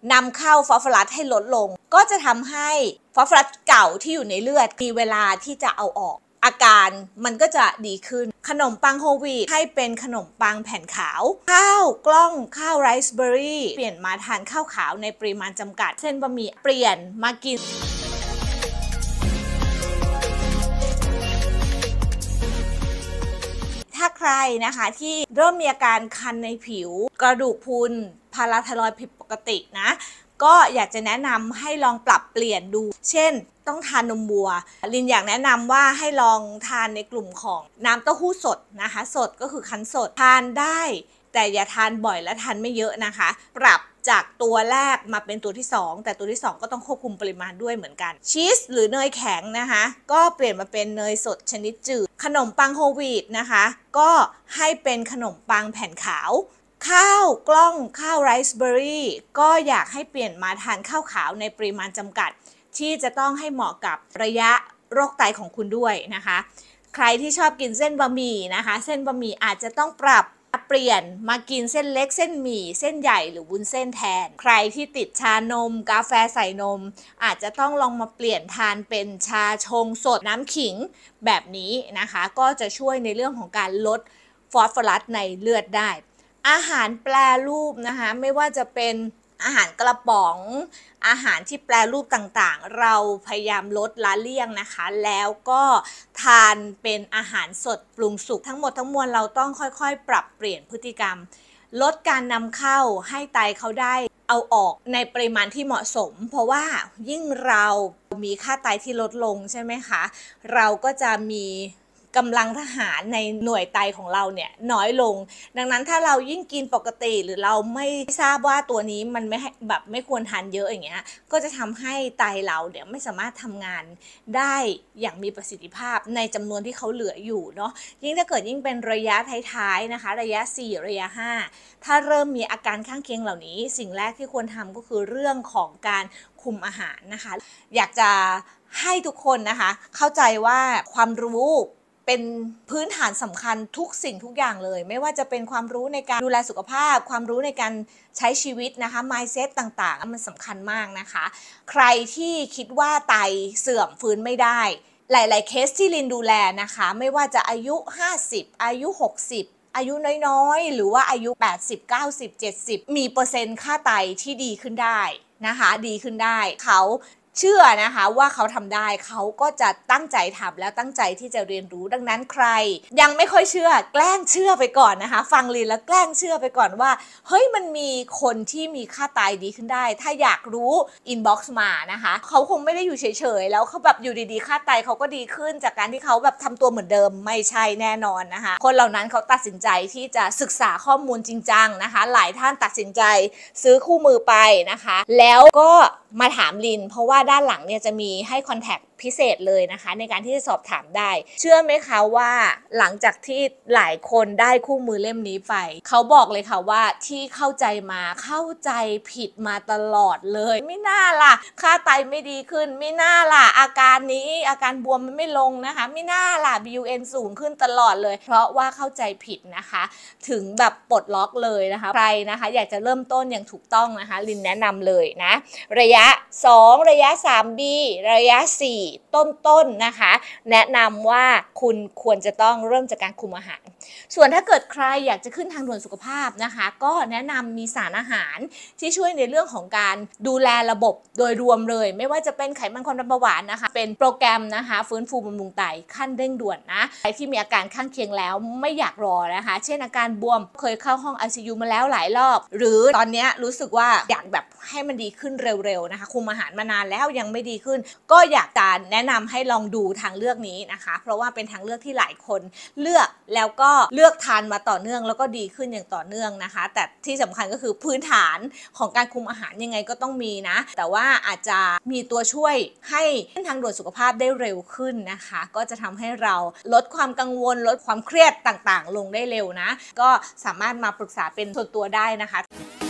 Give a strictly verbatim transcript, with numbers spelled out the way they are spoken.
นำเข้าฟอสฟอรัสให้ลดลงก็จะทำให้ฟอสฟอรัสเก่าที่อยู่ในเลือดมีเวลาที่จะเอาออกอาการมันก็จะดีขึ้นขนมปังโฮลวีตให้เป็นขนมปังแผ่นขาวข้าวกล้องข้าวไรซ์เบอร์รี่เปลี่ยนมาทานข้าวขาวในปริมาณจำกัดเส้นบะหมี่เปลี่ยนมากินถ้าใครนะคะที่เริ่มมีอาการคันในผิวกระดูกพรุนพาราไทรอยด์ผิดปกตินะก็อยากจะแนะนำให้ลองปรับเปลี่ยนดูเช่นต้องทานนมวัวลินอยากแนะนำว่าให้ลองทานในกลุ่มของน้ำเต้าหู้สดนะคะสดก็คือคั้นสดทานได้แต่อย่าทานบ่อยและทานไม่เยอะนะคะปรับจากตัวแรกมาเป็นตัวที่สองแต่ตัวที่สองก็ต้องควบคุมปริมาณด้วยเหมือนกันชีสหรือเนยแข็งนะคะก็เปลี่ยนมาเป็นเนยสดชนิดจืดขนมปังโฮลวีตนะคะก็ให้เป็นขนมปังแผ่นขาวข้าวกล้องข้าวไรซ์เบอร์รี่ก็อยากให้เปลี่ยนมาทานข้าวขาวในปริมาณจำกัดที่จะต้องให้เหมาะกับระยะโรคไตของคุณด้วยนะคะใครที่ชอบกินเส้นบะหมี่นะคะเส้นบะหมี่อาจจะต้องปรับเปลี่ยนมากินเส้นเล็กเส้นหมี่เส้นใหญ่หรือวุ้นเส้นแทนใครที่ติดชานมกาแฟใส่นมอาจจะต้องลองมาเปลี่ยนทานเป็นชาชงสดน้ำขิงแบบนี้นะคะก็จะช่วยในเรื่องของการลดฟอสฟอรัสในเลือดได้อาหารแปรรูปนะคะไม่ว่าจะเป็นอาหารกระป๋องอาหารที่แปรรูปต่างๆเราพยายามลดละเลี่ยงนะคะแล้วก็ทานเป็นอาหารสดปรุงสุกทั้งหมดทั้งมวลเราต้องค่อยๆปรับเปลี่ยนพฤติกรรมลดการนำเข้าให้ไตเขาได้เอาออกในปริมาณที่เหมาะสมเพราะว่ายิ่งเรามีค่าไตที่ลดลงใช่ไหมคะเราก็จะมีกำลังทหารในหน่วยไตของเราเนี่ยน้อยลงดังนั้นถ้าเรายิ่งกินปกติหรือเราไม่ทราบว่าตัวนี้มันไม่แบบไม่ควรทานเยอะอย่างเงี้ยก็จะทำให้ไตเราเดี๋ยวไม่สามารถทำงานได้อย่างมีประสิทธิภาพในจำนวนที่เขาเหลืออยู่เนาะยิ่งถ้าเกิดยิ่งเป็นระยะท้ายๆนะคะระยะสี่ระยะห้าถ้าเริ่มมีอาการข้างเคียงเหล่านี้สิ่งแรกที่ควรทำก็คือเรื่องของการคุมอาหารนะคะอยากจะให้ทุกคนนะคะเข้าใจว่าความรู้เป็นพื้นฐานสำคัญทุกสิ่งทุกอย่างเลยไม่ว่าจะเป็นความรู้ในการดูแลสุขภาพความรู้ในการใช้ชีวิตนะคะ mindset ต่างๆมันสำคัญมากนะคะใครที่คิดว่าไตเสื่อมฟื้นไม่ได้หลายๆเคสที่ลินดูแลนะคะไม่ว่าจะอายุห้าสิบอายุหกสิบอายุน้อยๆหรือว่าอายุแปดสิบ เก้าสิบ เจ็ดสิบมีเปอร์เซ็นต์ค่าไตที่ดีขึ้นได้นะคะดีขึ้นได้เขาเชื่อนะคะว่าเขาทำได้เขาก็จะตั้งใจทำแล้วตั้งใจที่จะเรียนรู้ดังนั้นใครยังไม่ค่อยเชื่อแกล้งเชื่อไปก่อนนะคะฟังลินแล้วแกล้งเชื่อไปก่อนว่าเฮ้ยมันมีคนที่มีค่าไตดีขึ้นได้ถ้าอยากรู้อินบ็อกซ์มานะคะเขาคงไม่ได้อยู่เฉยๆแล้วเขาแบบอยู่ดีๆค่าไตเขาก็ดีขึ้นจากการที่เขาแบบทำตัวเหมือนเดิมไม่ใช่แน่นอนนะคะคนเหล่านั้นเขาตัดสินใจที่จะศึกษาข้อมูลจริงจังนะคะหลายท่านตัดสินใจซื้อคู่มือไปนะคะแล้วก็มาถามลินเพราะว่าด้านหลังเนี่ยจะมีให้คอนแทคพิเศษเลยนะคะในการที่จะสอบถามได้เชื่อไหมคะว่าหลังจากที่หลายคนได้คู่มือเล่มนี้ไปเขาบอกเลยค่ะว่าที่เข้าใจมาเข้าใจผิดมาตลอดเลยไม่น่าล่ะค่าไตไม่ดีขึ้นไม่น่าล่ะอาการนี้อาการบวมมันไม่ลงนะคะไม่น่าล่ะ บี ยู เอ็น สูงขึ้นตลอดเลยเพราะว่าเข้าใจผิดนะคะถึงแบบปลดล็อกเลยนะคะใครนะคะอยากจะเริ่มต้นอย่างถูกต้องนะคะลินแนะนำเลยนะระยะสองระยะ สาม บี ระยะสี่ต้นๆ น, นะคะแนะนำว่าคุณควรจะต้องเริ่มจากการคุมอาหารส่วนถ้าเกิดใครอยากจะขึ้นทางด่วนสุขภาพนะคะก็แนะนำมีสารอาหารที่ช่วยในเรื่องของการดูแลระบบโดยรวมเลยไม่ว่าจะเป็นไขมันความดันเบาหวานนะคะเป็นโปรแกรมนะคะฟื้นฟูบำรุงไตขั้นเร่งด่วนนะใครที่มีอาการข้างเคียงแล้วไม่อยากรอนะคะเช่นอาการบวมเคยเข้าห้อง ไอ ซี ยู มาแล้วหลายรอบหรือตอนนี้รู้สึกว่าอยากแบบให้มันดีขึ้นเร็วๆนะคะคุมอาหารมานานแล้วยังไม่ดีขึ้นก็อยากจะแนะนำให้ลองดูทางเลือกนี้นะคะเพราะว่าเป็นทางเลือกที่หลายคนเลือกแล้วก็เลือกทานมาต่อเนื่องแล้วก็ดีขึ้นอย่างต่อเนื่องนะคะแต่ที่สำคัญก็คือพื้นฐานของการคุมอาหารยังไงก็ต้องมีนะแต่ว่าอาจจะมีตัวช่วยให้ขึ้นทางด่วนสุขภาพได้เร็วขึ้นนะคะก็จะทำให้เราลดความกังวลลดความเครียดต่างๆลงได้เร็วนะก็สามารถมาปรึกษาเป็นส่วนตัวได้นะคะ